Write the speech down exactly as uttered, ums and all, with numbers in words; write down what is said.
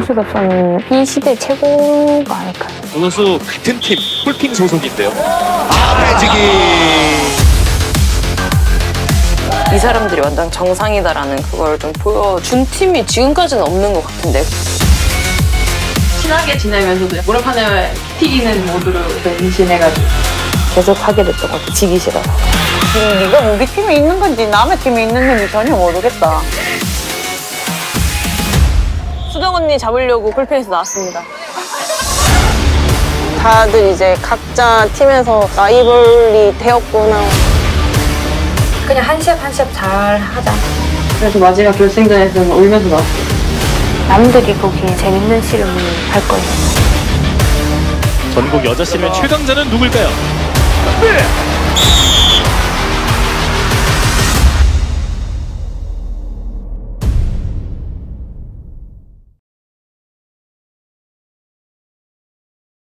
선수가 좀 이 시대 최고가 아닐까요? 두 선수 같은 팀 폴핑 소속인데요. 아, 빼지기. 이 사람들이 완전 정상이다라는 그걸 좀 보여준 팀이 지금까지는 없는 것 같은데. 친하게 지내면서도 모래판을 튀기는 모드로 변신해가지고 계속 하게 됐던 것 같아. 지기 싫어서. 지금 네가 우리 팀에 있는 건지 남의 팀에 있는 건지 전혀 모르겠다. 수정 언니 잡으려고 폴핑에서 나왔습니다. 다들 이제 각자 팀에서 라이벌이 되었구나. 그냥 한 시합 한 시합 잘 하자. 그래서 마지막 결승전에서는 울면서 나왔어요. 남들이 보기엔 재밌는 씨름을 할 거예요. 전국 여자 씨름의 최강자는 누굴까요? 네.